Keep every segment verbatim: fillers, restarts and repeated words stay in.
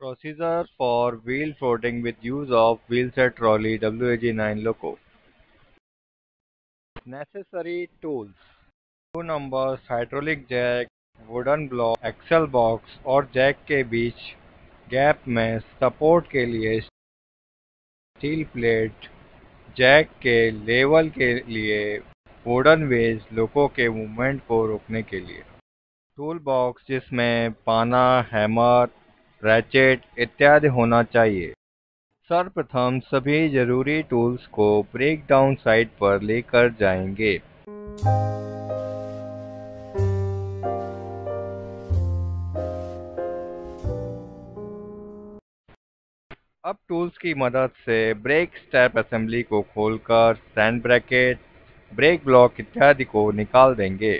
Procedure for wheel floating with use of wheelset trolley W A G nine loco. Necessary tools: two numbers, hydraulic jack, wooden block, axle box और jack के बीच gap में support के लिए steel plate, jack के level के लिए wooden veg लोको के मूवमेंट को रोकने के लिए। टूल बॉक्स जिसमें पाना, हैमर, रैचेट इत्यादि होना चाहिए। सर्वप्रथम सभी जरूरी टूल्स को ब्रेक डाउन साइट पर लेकर जाएंगे। अब टूल्स की मदद से ब्रेक स्टेप असेंबली को खोलकर सैंड ब्रैकेट, ब्रेक ब्लॉक इत्यादि को निकाल देंगे।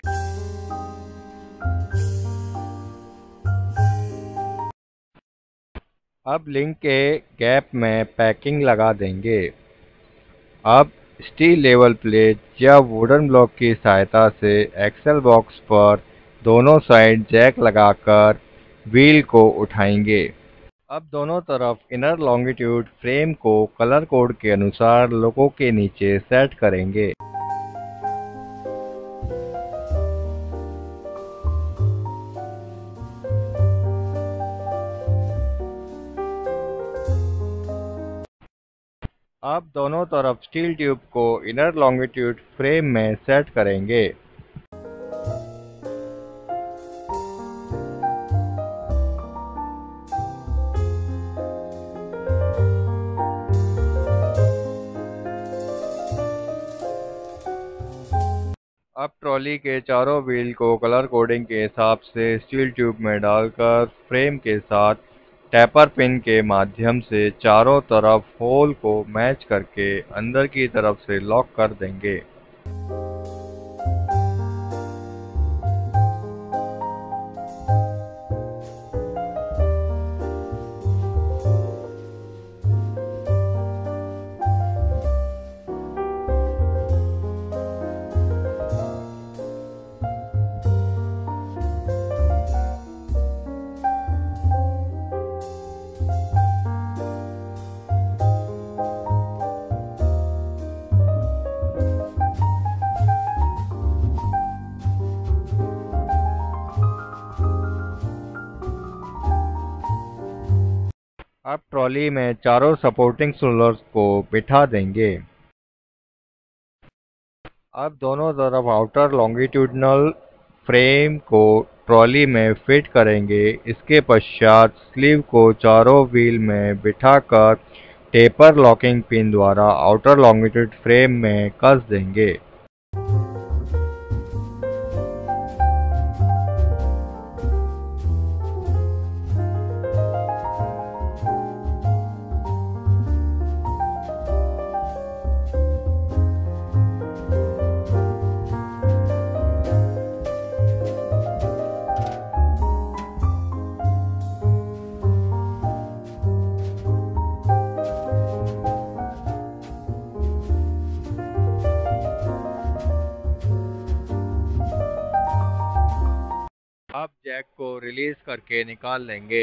अब लिंक के गैप में पैकिंग लगा देंगे। अब स्टील लेवल प्लेट या वुडन ब्लॉक की सहायता से एक्सल बॉक्स पर दोनों साइड जैक लगाकर व्हील को उठाएंगे। अब दोनों तरफ इनर लॉन्गिट्यूड फ्रेम को कलर कोड के अनुसार लोगो के नीचे सेट करेंगे। अब दोनों तरफ स्टील ट्यूब को इनर लॉन्गिट्यूड फ्रेम में सेट करेंगे। अब ट्रॉली के चारों व्हील को कलर कोडिंग के हिसाब से स्टील ट्यूब में डालकर फ्रेम के साथ टैपर पिन के माध्यम से चारों तरफ होल को मैच करके अंदर की तरफ से लॉक कर देंगे। अब ट्रॉली में चारों सपोर्टिंग रोलर्स को बिठा देंगे। अब दोनों तरफ आउटर लॉन्गिट्यूडनल फ्रेम को ट्रॉली में फिट करेंगे। इसके पश्चात स्लीव को चारों व्हील में बिठाकर टेपर लॉकिंग पिन द्वारा आउटर लॉन्गिट्यूड फ्रेम में कस देंगे। अब जैक को रिलीज करके निकाल लेंगे।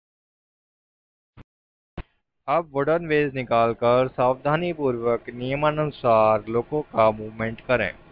अब वुडन वेज निकालकर सावधानी पूर्वक नियमानुसार लोको का मूवमेंट करें।